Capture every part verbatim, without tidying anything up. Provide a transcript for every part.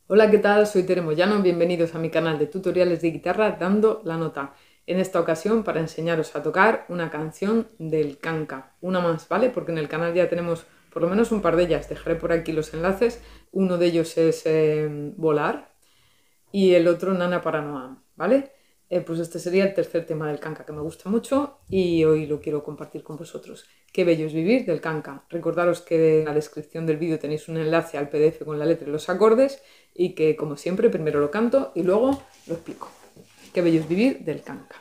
Hola, ¿qué tal? Soy Tere Moyano, bienvenidos a mi canal de tutoriales de guitarra Dando la Nota. En esta ocasión para enseñaros a tocar una canción del canca, una más, ¿vale? Porque en el canal ya tenemos por lo menos un par de ellas, dejaré por aquí los enlaces. Uno de ellos es eh, Volar y el otro Nana para Noam, ¿vale? Eh, pues este sería el tercer tema del canca que me gusta mucho y hoy lo quiero compartir con vosotros. Qué bello es vivir del canca. Recordaros que en la descripción del vídeo tenéis un enlace al P D F con la letra y los acordes y que, como siempre, primero lo canto y luego lo explico. Qué bello es vivir del canca.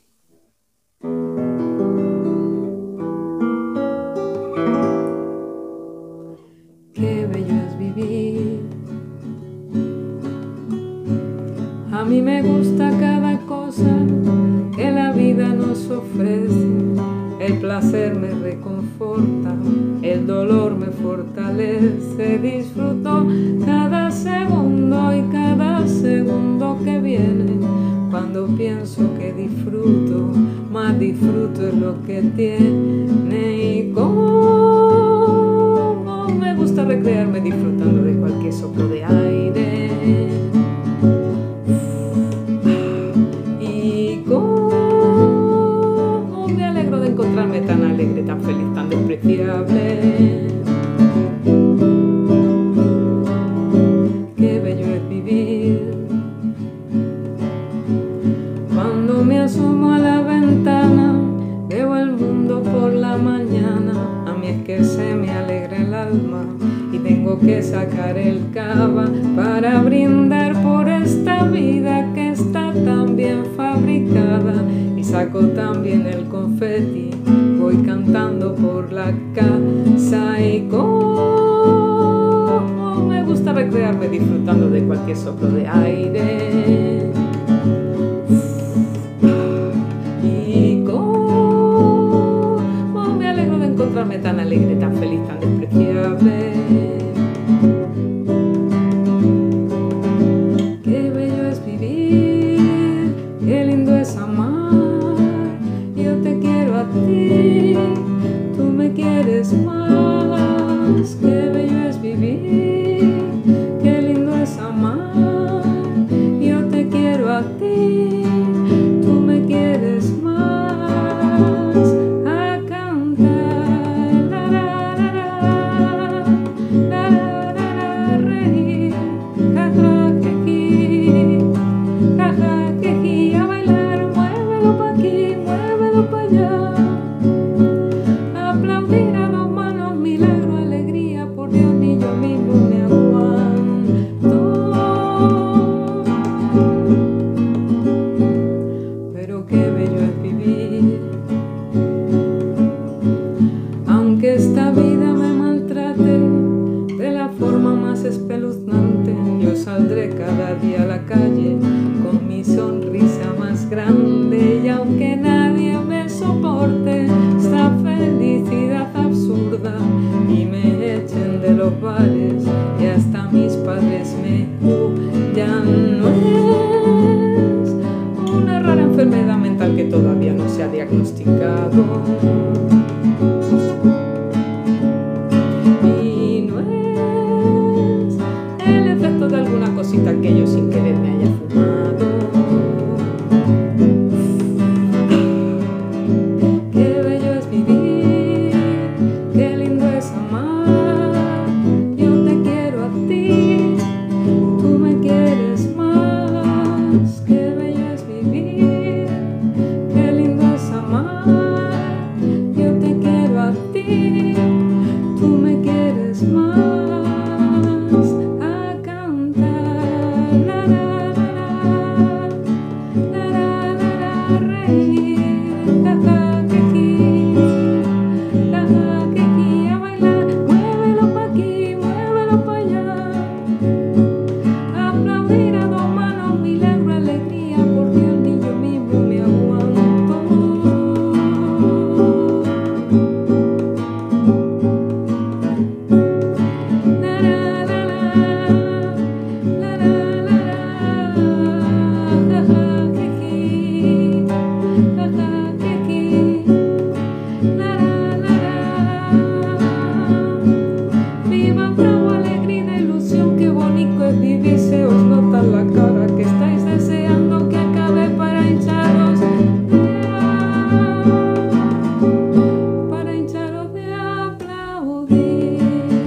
Qué bello es vivir. A mí me gusta cada cosa que la vida nos ofrece. El placer me reconforta, el dolor me fortalece. Disfruto cada segundo y cada segundo que viene. Cuando pienso que disfruto, más disfruto es lo que tiene. Y cómo me gusta recrearme disfrutando de cualquier soplo de aire. Y cómo me alegro de encontrarme tan alegre, tan feliz, tan despreciable. Qué bello es vivir. Cuando me asomo a la ventana, veo el mundo por la mañana. A mí es que se me alegra el alma y tengo que sacar el cava para brindar por esta vida que está tan bien fabricada. Y saco también el confeti, voy cantando por la casa. Y cómo me gusta recrearme disfrutando de cualquier soplo de aire. Y cómo me alegro de encontrarme tan alegre, tan feliz, tan despreciable. Qué bello es vivir, qué lindo es amar. Yo te quiero a ti, tú me quieres más. Qué bello es vivir, qué lindo es amar. Yo te quiero a ti, tú me quieres más. A cantar, la la la la, la la la, reír, ja ja jeji, ja ja jeji, a bailar, muévelo pa' aquí, muévelo pa' allá. Aplaudir a dos manos, milagro, alegría, por Dios ni yo mismo me aguanto. Pero qué bello es vivir. Aunque esta vida me maltrate de la forma más espeluznante, yo saldré cada día a la calle con mi sonrisa más grande. Y aunque nadie me soporte esta felicidad absurda y me echen de los bares y hasta mis padres me huyan, no es una rara enfermedad mental que todavía no se ha diagnosticado. Y no es el efecto de alguna cosita que yo sin querer me haya fumado. Qué bello es vivir, qué lindo es amar. Yo te quiero a ti, tú me quieres más. Qué bello es vivir, qué lindo es amar. Yo te quiero a ti, tú me quieres más. A cantar, la vez vivís se os nota en la cara que estáis deseando que acabe para hincharos de, para hincharos de aplaudir.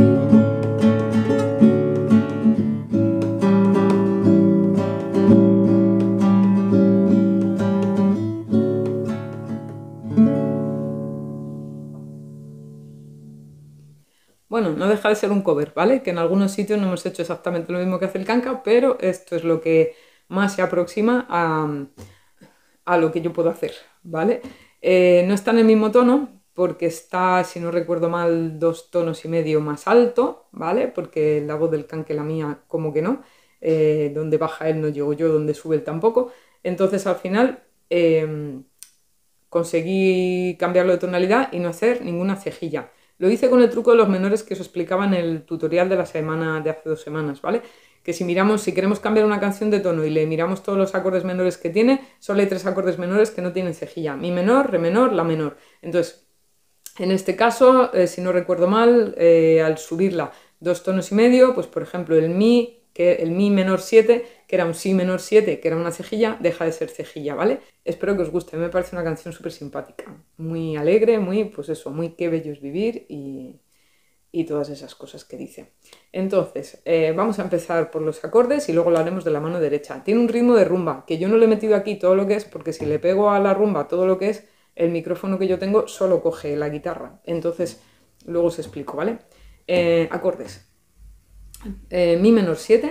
Bueno, no deja de ser un cover, ¿vale? Que en algunos sitios no hemos hecho exactamente lo mismo que hace el canca, pero esto es lo que más se aproxima a, a lo que yo puedo hacer, ¿vale? Eh, no está en el mismo tono porque está, si no recuerdo mal, dos tonos y medio más alto, ¿vale? Porque la voz del canca, la mía, como que no. Eh, donde baja él no llego yo, donde sube él tampoco. Entonces al final eh, conseguí cambiarlo de tonalidad y no hacer ninguna cejilla. Lo hice con el truco de los menores que os explicaba en el tutorial de la semana de hace dos semanas, ¿vale? Que si miramos, si queremos cambiar una canción de tono y le miramos todos los acordes menores que tiene, solo hay tres acordes menores que no tienen cejilla. Mi menor, re menor, la menor. Entonces, en este caso, eh, si no recuerdo mal, eh, al subirla dos tonos y medio, pues por ejemplo el mi, que el mi menor siete, que era un si menor siete, que era una cejilla, deja de ser cejilla, ¿vale? Espero que os guste, a mí me parece una canción súper simpática, muy alegre, muy, pues eso, muy qué bello es vivir y, y todas esas cosas que dice. Entonces, eh, vamos a empezar por los acordes y luego lo haremos de la mano derecha. Tiene un ritmo de rumba, que yo no le he metido aquí todo lo que es, porque si le pego a la rumba todo lo que es, el micrófono que yo tengo solo coge la guitarra. Entonces, luego os explico, ¿vale? Eh, acordes. Eh, mi menor siete,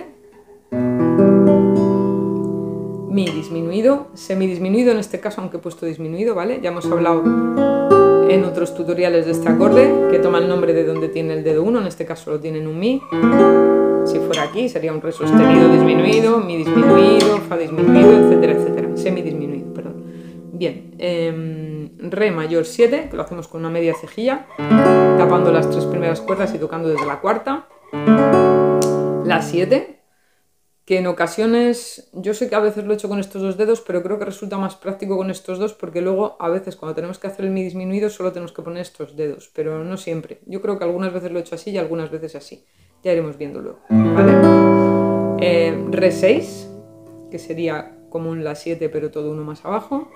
mi disminuido, semidisminuido en este caso, aunque he puesto disminuido, ¿vale? Ya hemos hablado en otros tutoriales de este acorde, que toma el nombre de donde tiene el dedo uno, en este caso lo tiene en un mi. Si fuera aquí sería un re sostenido disminuido, mi disminuido, fa disminuido, etcétera, etcétera. Semidisminuido, perdón. Bien, eh, re mayor siete, que lo hacemos con una media cejilla, tapando las tres primeras cuerdas y tocando desde la cuarta. La siete, que en ocasiones, yo sé que a veces lo he hecho con estos dos dedos, pero creo que resulta más práctico con estos dos porque luego a veces cuando tenemos que hacer el mi disminuido solo tenemos que poner estos dedos, pero no siempre. Yo creo que algunas veces lo he hecho así y algunas veces así. Ya iremos viendo luego, ¿vale? Eh, re seis, que sería como un la siete pero todo uno más abajo.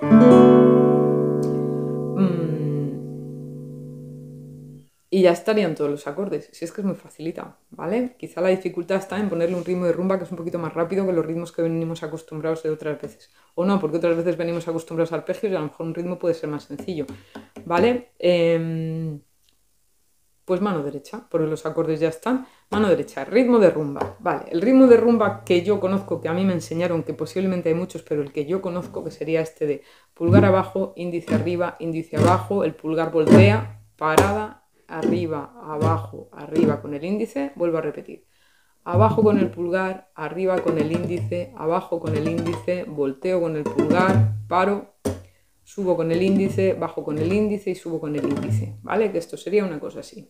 Mm. Y ya estarían todos los acordes, si es que es muy facilita, ¿vale? Quizá la dificultad está en ponerle un ritmo de rumba que es un poquito más rápido que los ritmos que venimos acostumbrados de otras veces. O no, porque otras veces venimos acostumbrados al arpegios y a lo mejor un ritmo puede ser más sencillo, ¿vale? Eh, pues mano derecha, porque los acordes ya están. Mano derecha, ritmo de rumba, ¿vale? El ritmo de rumba que yo conozco, que a mí me enseñaron, que posiblemente hay muchos, pero el que yo conozco, que sería este de pulgar abajo, índice arriba, índice abajo, el pulgar voltea, parada, arriba, abajo, arriba con el índice, vuelvo a repetir. Abajo con el pulgar, arriba con el índice, abajo con el índice, volteo con el pulgar, paro, subo con el índice, bajo con el índice y subo con el índice, ¿vale? Que esto sería una cosa así.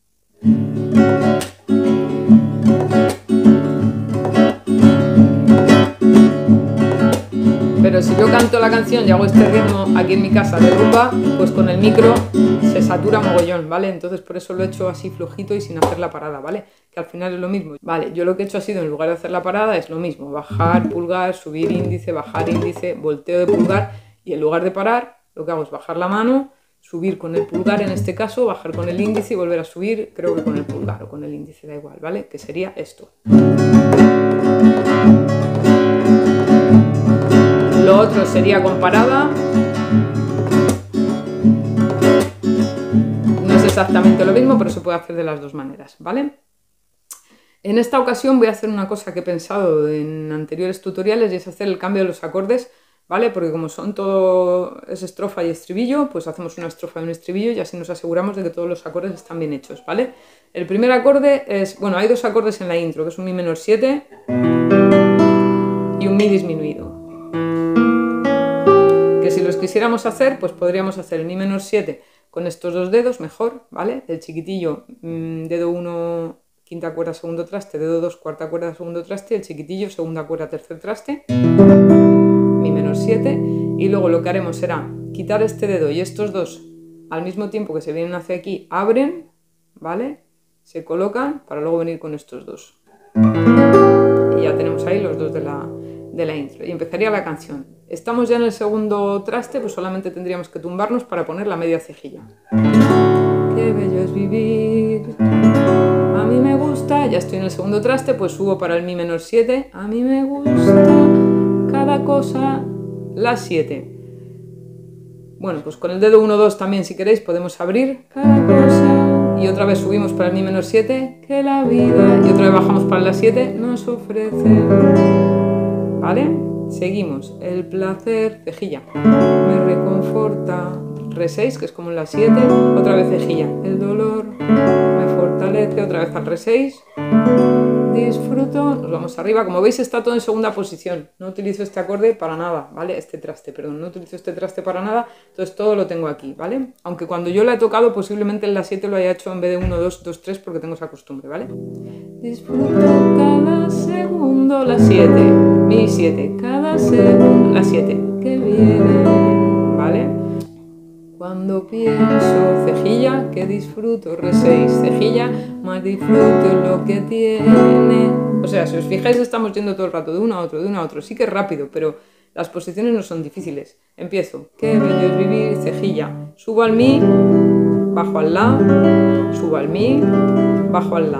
Pero si yo canto la canción y hago este ritmo aquí en mi casa de rumba, pues con el micro se satura mogollón, ¿vale? Entonces por eso lo he hecho así flojito y sin hacer la parada, ¿vale? Que al final es lo mismo. Vale, yo lo que he hecho ha sido, en lugar de hacer la parada, es lo mismo. Bajar pulgar, subir índice, bajar índice, volteo de pulgar y en lugar de parar, lo que hago es bajar la mano, subir con el pulgar en este caso, bajar con el índice y volver a subir, creo que con el pulgar o con el índice, da igual, ¿vale? Que sería esto. Lo otro sería con parada. No es exactamente lo mismo, pero se puede hacer de las dos maneras, ¿vale? En esta ocasión voy a hacer una cosa que he pensado en anteriores tutoriales y es hacer el cambio de los acordes, ¿vale? Porque como son todo es estrofa y estribillo, pues hacemos una estrofa y un estribillo y así nos aseguramos de que todos los acordes están bien hechos, ¿vale? El primer acorde es, bueno, hay dos acordes en la intro, que es un mi menor siete y un mi disminuido. Que si los quisiéramos hacer, pues podríamos hacer el mi menor siete con estos dos dedos, mejor, ¿vale? El chiquitillo, mmm, dedo uno, quinta cuerda, segundo traste, dedo dos, cuarta cuerda, segundo traste, el chiquitillo, segunda cuerda, tercer traste, mi menor siete, y luego lo que haremos será quitar este dedo y estos dos al mismo tiempo que se vienen hacia aquí, abren, ¿vale? Se colocan para luego venir con estos dos. de la intro y empezaría la canción. Estamos ya en el segundo traste, pues solamente tendríamos que tumbarnos para poner la media cejilla. Qué bello es vivir, a mí me gusta, ya estoy en el segundo traste, pues subo para el mi menor siete, a mí me gusta cada cosa, la siete. Bueno, pues con el dedo uno dos también, si queréis, podemos abrir cada cosa y otra vez subimos para el mi menor siete, que la vida, y otra vez bajamos para la siete, nos ofrece, ¿vale? Seguimos, el placer, cejilla, me reconforta, re seis, que es como en la siete, otra vez cejilla, el dolor me fortalece, otra vez al re seis, disfruto, nos vamos arriba, como veis está todo en segunda posición, no utilizo este acorde para nada, ¿vale? Este traste, perdón, no utilizo este traste para nada, entonces todo lo tengo aquí, ¿vale? Aunque cuando yo la he tocado posiblemente en la siete lo haya hecho en vez de uno, dos, dos, tres porque tengo esa costumbre, ¿vale? Disfruto cada segundo, la siete, mi siete, cada segundo, la siete, que viene, ¿vale? Cuando pienso, cejilla, que disfruto, re seis, cejilla, más disfruto lo que tiene. O sea, si os fijáis estamos yendo todo el rato de uno a otro, de uno a otro. Sí que es rápido, pero las posiciones no son difíciles. Empiezo, qué bello es vivir, cejilla, subo al mi, bajo al la, subo al mi, bajo al la.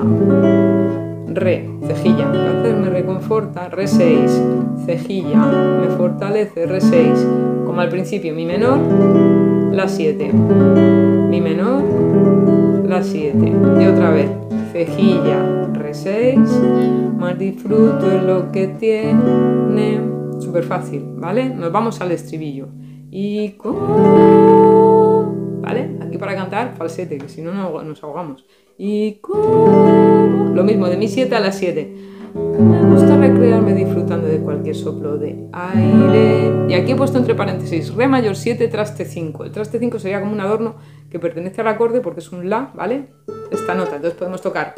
Re, cejilla, placer me reconforta, re seis, cejilla, me fortalece, re seis, como al principio, mi menor, la siete, mi menor, la siete, y otra vez, cejilla, re seis, más disfruto es lo que tiene, súper fácil, ¿vale? Nos vamos al estribillo, y como, ¿vale? Aquí para cantar, falsete, que si no nos ahogamos, y como, lo mismo, de mi siete a la siete, me gusta recrearme disfrutando de cualquier soplo de aire. Y aquí he puesto entre paréntesis re mayor siete, traste cinco. El traste cinco sería como un adorno que pertenece al acorde porque es un la, ¿vale? Esta nota, entonces podemos tocar.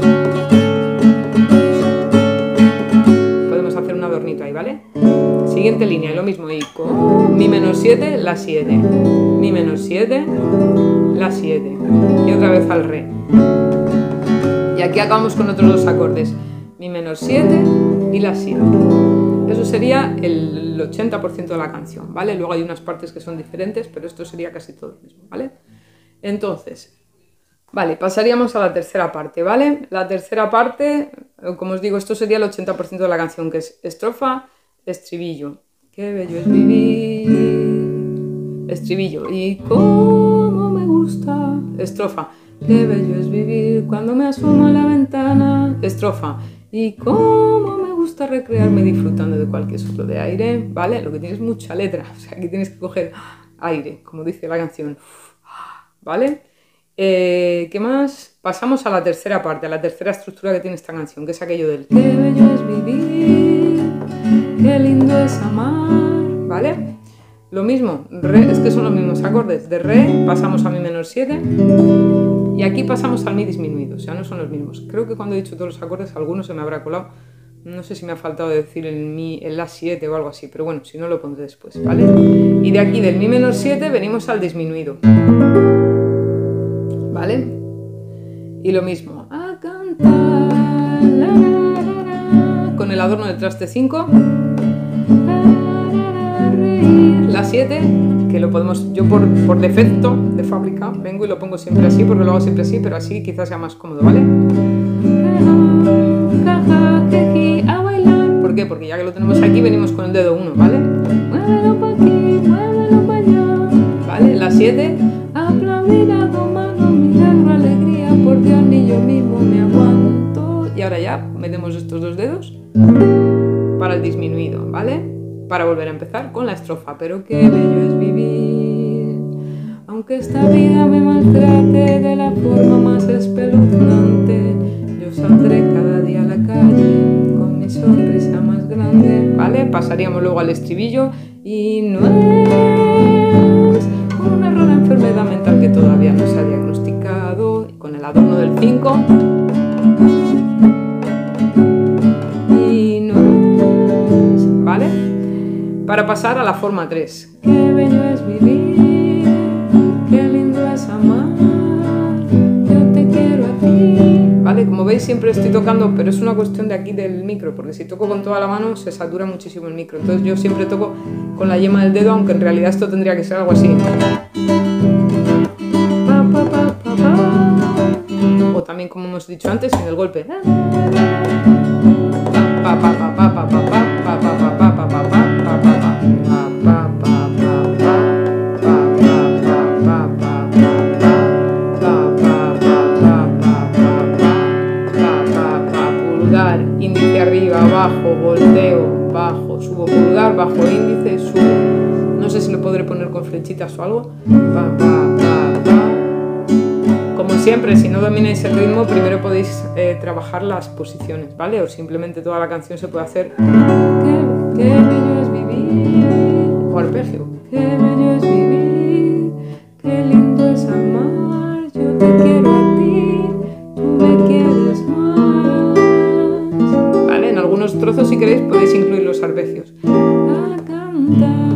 Podemos hacer un adornito ahí, ¿vale? Siguiente línea, lo mismo, y con mi menor siete, la siete. Mi menor siete, la siete. Y otra vez al re. Y aquí acabamos con otros dos acordes. Mi menor siete y la siete. Eso sería el ochenta por ciento de la canción, ¿vale? Luego hay unas partes que son diferentes, pero esto sería casi todo lo mismo, ¿vale? Entonces, vale, pasaríamos a la tercera parte, ¿vale? La tercera parte, como os digo, esto sería el ochenta por ciento de la canción, que es estrofa, estribillo. Qué bello es vivir. Estribillo. Y cómo me gusta. Estrofa. Qué bello es vivir cuando me asomo a la ventana. Estrofa. Y cómo me gusta recrearme disfrutando de cualquier soplo de aire, ¿vale? Lo que tienes es mucha letra, o sea, aquí tienes que coger aire, como dice la canción, ¿vale? Eh, ¿Qué más? Pasamos a la tercera parte, a la tercera estructura que tiene esta canción, que es aquello del qué bello es vivir, qué lindo es amar, ¿vale? Lo mismo, re, es que son los mismos acordes, de re pasamos a mi menor siete, y aquí pasamos al mi disminuido, o sea, no son los mismos. Creo que cuando he dicho todos los acordes, alguno se me habrá colado. No sé si me ha faltado decir el mi, el la siete o algo así, pero bueno, si no lo pondré después, ¿vale? Y de aquí, del mi menor siete, venimos al disminuido, ¿vale? Y lo mismo, a cantar, la, la, la, la, con el adorno del traste cinco, la, la, reír, la siete, que lo podemos, yo por, por defecto de fábrica vengo y lo pongo siempre así porque lo hago siempre así, pero así quizás sea más cómodo, ¿vale? A bailar. ¿Por qué? Porque ya que lo tenemos aquí venimos con el dedo uno, ¿vale? Muévelo pa' aquí, muévelo pa' allá, ¿vale? La siete, aplaudir a tu mano, milagro, alegría, por Dios ni yo mismo me aguanto. Y ahora ya metemos estos dos dedos para el disminuido, ¿vale? Para volver a empezar con la estrofa. Pero qué bello es vivir, aunque esta vida me maltrate de la forma más espeluznante, yo saldré cada día a la calle con mi sonrisa más grande, ¿vale? Pasaríamos luego al estribillo y no es un error, enfermedad mental que todavía no se ha diagnosticado, con el adorno del cinco. Y no es, ¿vale? Para pasar a la forma tres. Qué bello es vivir, qué lindo es amar, yo te quiero a ti, ¿vale? ¿vale? Como veis siempre estoy tocando, pero es una cuestión de aquí del micro, porque si toco con toda la mano se satura muchísimo el micro. Entonces yo siempre toco con la yema del dedo, aunque en realidad esto tendría que ser algo así. O también, como hemos dicho antes, sin el golpe. Pulgar, índice arriba, abajo, volteo, bajo, subo pulgar, bajo índice, subo. No sé si lo podré poner con flechitas o algo. Pa, pa, pa, pa. Como siempre, si no domináis el ritmo, primero podéis eh, trabajar las posiciones, ¿vale? O simplemente toda la canción se puede hacer. Qué, qué bello es vivir. O arpegio. Qué bello es vivir, qué lindo es amar. Yo te quiero a ti, tú me quieres más. Vale, en algunos trozos, si queréis, podéis incluir los arpegios. A cantar.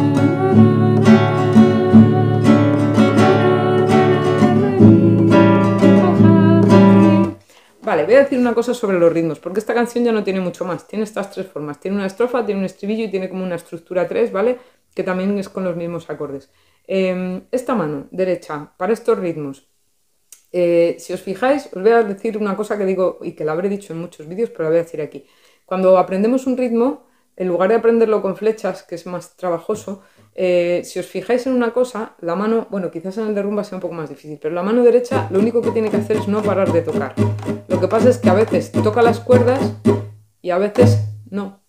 Vale, voy a decir una cosa sobre los ritmos, porque esta canción ya no tiene mucho más. Tiene estas tres formas. Tiene una estrofa, tiene un estribillo y tiene como una estructura tres, ¿vale? Que también es con los mismos acordes. Eh, esta mano derecha, para estos ritmos, eh, si os fijáis, os voy a decir una cosa que digo, y que la habré dicho en muchos vídeos, pero la voy a decir aquí. Cuando aprendemos un ritmo, en lugar de aprenderlo con flechas, que es más trabajoso, eh, si os fijáis en una cosa, la mano, bueno, quizás en el de rumba sea un poco más difícil, pero la mano derecha lo único que tiene que hacer es no parar de tocar. Lo que pasa es que a veces toca las cuerdas y a veces no.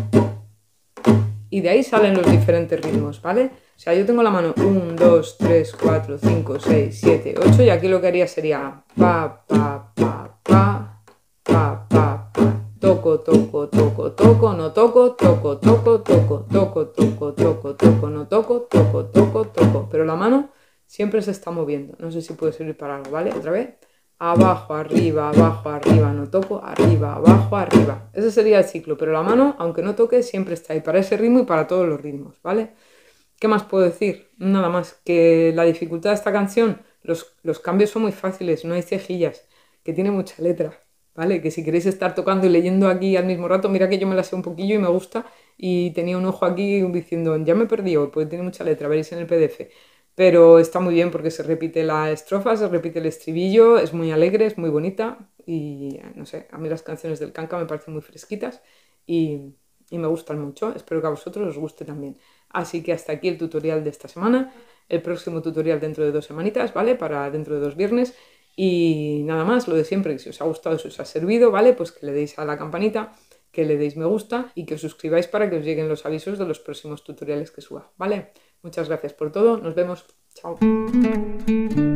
Y de ahí salen los diferentes ritmos, ¿vale? O sea, yo tengo la mano uno, dos, tres, cuatro, cinco, seis, siete, ocho y aquí lo que haría sería pa, pa, pa, pa, pa, pa, pa. Toco, toco, toco, toco, no toco, toco, toco, toco, toco, toco, toco, toco, no toco, toco, toco, toco. Pero la mano siempre se está moviendo. No sé si puede servir para algo, ¿vale? Otra vez. Abajo, arriba, abajo, arriba, no toco, arriba, abajo, arriba. Ese sería el ciclo, pero la mano, aunque no toque, siempre está ahí para ese ritmo y para todos los ritmos, ¿vale? ¿Qué más puedo decir? Nada más que la dificultad de esta canción, los, los cambios son muy fáciles, no hay cejillas, que tiene mucha letra. ¿Vale? Que si queréis estar tocando y leyendo aquí al mismo rato, mira que yo me la sé un poquillo y me gusta y tenía un ojo aquí diciendo, ya me he perdido, porque tiene mucha letra, veréis en el P D F. Pero está muy bien porque se repite la estrofa, se repite el estribillo, es muy alegre, es muy bonita y no sé, a mí las canciones del Kanka me parecen muy fresquitas y, y me gustan mucho. Espero que a vosotros os guste también. Así que hasta aquí el tutorial de esta semana. El próximo tutorial dentro de dos semanitas, ¿vale? Para dentro de dos viernes. Y nada más, lo de siempre, que si os ha gustado, si os ha servido, ¿vale? Pues que le deis a la campanita, que le deis me gusta y que os suscribáis para que os lleguen los avisos de los próximos tutoriales que suba, ¿vale? Muchas gracias por todo, nos vemos, chao.